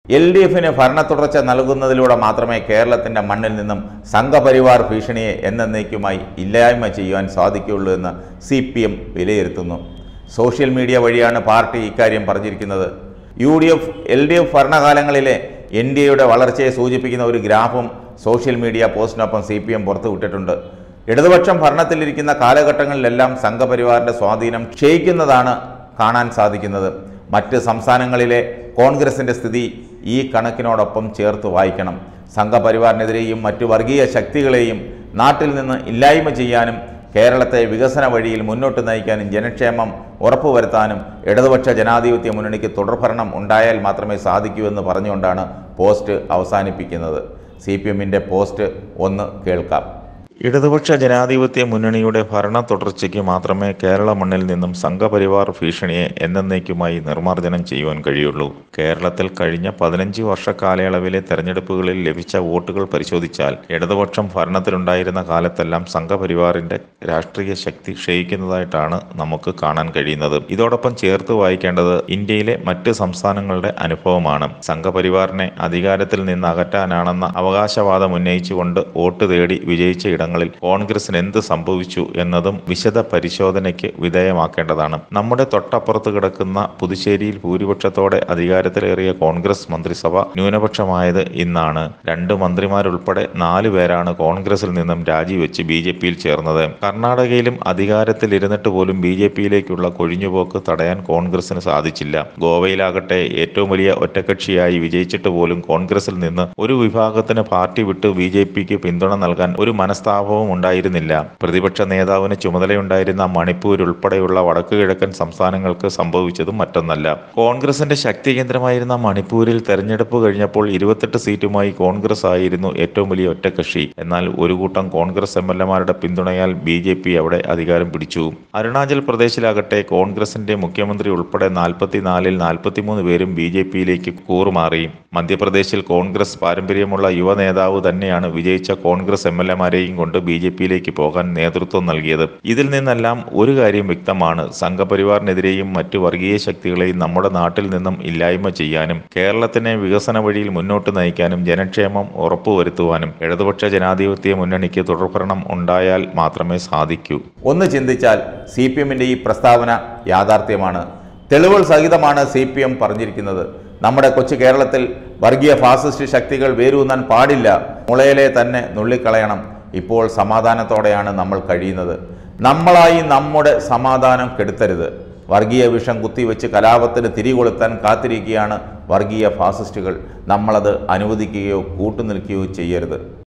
LDFിന് ഭരണ തുടർച്ച നൽകുന്നതിലൂടെ മാത്രമേ കേരളത്തിൻ്റെ മണ്ണിൽ നിന്നും സംഘപരിവാർ ഭീഷണിയെ എന്നേക്കുമായി ഇല്ലായ്മ ചെയ്യുവാൻ സാധിക്കുകയുള്ളൂ എന്ന് CPM വിലയിരുത്തുന്നു. സോഷ്യൽ മീഡിയ വഴിയാണ് പാർട്ടി ഇക്കാര്യം പറഞ്ഞിരിക്കുന്നത്. UDF LDF ഭരണകാലങ്ങളിലെ NDAയുടെ വളർച്ചയെ സൂചിപ്പിക്കുന്ന ഒരു ഗ്രാഫും സോഷ്യൽ മീഡിയ പോസ്റ്റിനൊപ്പം CPM പുറത്തുവിട്ടിട്ടുണ്ട്. ഇടതുപക്ഷം ഭരണത്തിലിരിക്കുന്ന കാലഘട്ടങ്ങളിലെല്ലാം സംഘപരിവാറിൻ്റെ സ്വാധീനം ക്ഷയിക്കുന്നതാണ് കാണാൻ സാധിക്കുന്നത്. മറ്റ് സംസ്ഥാനങ്ങളിലെ കോൺഗ്രസിൻ്റെ സ്ഥിതി ഈ കണക്കിനോടൊപ്പം ചേർത്ത് വായിക്കണം. സംഘപരിവാറിനെതിരെയും മറ്റു വർഗീയ ശക്തികളെയും നാട്ടിൽ നിന്ന് ഇല്ലായ്മ ചെയ്യാനും കേരളത്തെ വികസന വഴിയിൽ മുന്നോട്ട് നയിക്കാനും ജനക്ഷേമം ഉറപ്പുവരുത്താനും ഇടതുപക്ഷ ജനാധിപത്യ മുന്നണിക്ക് തുടർഭരണം ഉണ്ടായാൽ മാത്രമേ സാധിക്കൂ എന്ന് പറഞ്ഞുകൊണ്ടാണ് പോസ്റ്റ് അവസാനിപ്പിക്കുന്നത്. CPMൻ്റെ പോസ്റ്റ് ഒന്ന് കേൾക്കാം. ഇടതുപക്ഷ ജനാധിപത്യ മുന്നണിയുടെ ഭരണ തുടർച്ചയ്ക്ക് മാത്രമേ കേരള മണ്ണിൽ നിന്നും സംഘപരിവാർ ഭീഷണിയെ എന്നേക്കുമായി നിർമ്മാർജ്ജനം ചെയ്യുവാൻ കഴിയുള്ളൂ. കേരളത്തിൽ കഴിഞ്ഞ 15 വർഷ കാലയളവിലെ തെരഞ്ഞെടുപ്പുകളിൽ ലഭിച്ച വോട്ടുകൾ പരിശോധിച്ചാൽ ഇടതുപക്ഷം ഭരണത്തിലുണ്ടായിരുന്ന കാലത്തെല്ലാം സംഘപരിവാറിന്റെ രാഷ്ട്രീയ ശക്തി ക്ഷയിക്കുന്നതായിട്ടാണ് നമുക്ക് കാണാൻ കഴിയുന്നത്. ഇതോടൊപ്പം ചേർത്ത് വായിക്കേണ്ടത് ഇന്ത്യയിലെ മറ്റ് സംസ്ഥാനങ്ങളുടെ അനുഭവമാണ്. സംഘപരിവാറിനെ അധികാരത്തിൽ നിന്ന് അകറ്റാനാണെന്ന അവകാശവാദം ഉന്നയിച്ചുകൊണ്ട് വോട്ട് തേടി വിജയിച്ച ഇടങ്ങളിൽ കോൺഗ്രസിന് എന്ത് സംഭവിച്ചു എന്നതും വിശദ പരിശോധനയ്ക്ക് വിധേയമാക്കേണ്ടതാണ്. നമ്മുടെ തൊട്ടപ്പുറത്ത് കിടക്കുന്ന പുതുച്ചേരിയിൽ ഭൂരിപക്ഷത്തോടെ അധികാരത്തിലേറിയ കോൺഗ്രസ് മന്ത്രിസഭ ന്യൂനപക്ഷമായത് ഇന്നാണ്. 2 മന്ത്രിമാരുൾപ്പെടെ 4 പേരാണ് കോൺഗ്രസിൽ നിന്നും രാജിവെച്ച് BJPയിൽ ചേർന്നത്. കർണാടകയിലും അധികാരത്തിലിരുന്നിട്ട് പോലും BJPയിലേക്കുള്ള കൊഴിഞ്ഞുപോക്ക് തടയാൻ കോൺഗ്രസിന് സാധിച്ചില്ല. ഗോവയിലാകട്ടെ ഏറ്റവും വലിയ ഒറ്റക്കക്ഷിയായി വിജയിച്ചിട്ട് പോലും കോൺഗ്രസിൽ നിന്ന് ഒരു വിഭാഗത്തിന് പാർട്ടി വിട്ട് BJPക്ക് പിന്തുണ നൽകാൻ ഒരു മനസ്താപവും ഉണ്ടായിരുന്നില്ല. പ്രതിപക്ഷ നേതാവിന് ചുമതലയുണ്ടായിരുന്ന മണിപ്പൂർ ഉൾപ്പെടെയുള്ള വടക്കു കിഴക്കൻ സംസ്ഥാനങ്ങൾക്ക് സംഭവിച്ചതും മറ്റൊന്നല്ല. കോൺഗ്രസിന്റെ ശക്തി കേന്ദ്രമായിരുന്ന മണിപ്പൂരിൽ തെരഞ്ഞെടുപ്പ് കഴിഞ്ഞപ്പോൾ 28 സീറ്റുമായി കോൺഗ്രസ് ആയിരുന്നു ഏറ്റവും വലിയ ഒറ്റക്കക്ഷി. എന്നാൽ ഒരു കൂട്ടം കോൺഗ്രസ് MLAമാരുടെ പിന്തുണയാൽ BJP അവിടെ അധികാരം പിടിച്ചു. അരുണാചൽ പ്രദേശിലാകട്ടെ കോൺഗ്രസിന്റെ മുഖ്യമന്ത്രി ഉൾപ്പെടെ 44-ൽ 43 പേരും BJPയിലേക്ക് കൂറുമാറി. മധ്യപ്രദേശിൽ കോൺഗ്രസ് പാരമ്പര്യമുള്ള യുവ നേതാവ് തന്നെയാണ് വിജയിച്ച കോൺഗ്രസ് MLAമാരെയും കൊണ്ട് BJPയിലേക്ക് പോകാൻ നേതൃത്വം നൽകിയത്. ഇതിൽ നിന്നെല്ലാം ഒരു കാര്യം വ്യക്തമാണ്: സംഘപരിവാറിനെതിരെയും മറ്റു വർഗീയ ശക്തികളെയും നമ്മുടെ നാട്ടിൽ നിന്നും ഇല്ലായ്മ ചെയ്യാനും കേരളത്തിനെ വികസന വഴിയിൽ മുന്നോട്ട് നയിക്കാനും ജനക്ഷേമം ഉറപ്പുവരുത്തുവാനും ഇടതുപക്ഷ ജനാധിപത്യ മുന്നണിക്ക് തുടർഭരണം ഉണ്ടായാൽ മാത്രമേ സാധിക്കൂ. ഒന്ന് ചിന്തിച്ചാൽ CPMൻ്റെ ഈ പ്രസ്താവന യാഥാർത്ഥ്യമാണ്. തെളിവുകൾ സഹിതമാണ് CPM പറഞ്ഞിരിക്കുന്നത്. നമ്മുടെ കൊച്ചു കേരളത്തിൽ വർഗീയ ഫാസിസ്റ്റ് ശക്തികൾ വേരൂന്നാൻ പാടില്ല. മുളയിലെ തന്നെ നുള്ളിക്കളയണം. ഇപ്പോൾ സമാധാനത്തോടെയാണ് നമ്മൾ കഴിയുന്നത്. നമ്മളായി നമ്മുടെ സമാധാനം കെടുത്തരുത്. വർഗീയ വിഷം കുത്തിവെച്ച് കലാപത്തിന് തിരികൊളുത്താൻ കാത്തിരിക്കുകയാണ് വർഗീയ ഫാസിസ്റ്റുകൾ. നമ്മളത് അനുവദിക്കുകയോ കൂട്ടുനിൽക്കുകയോ ചെയ്യരുത്.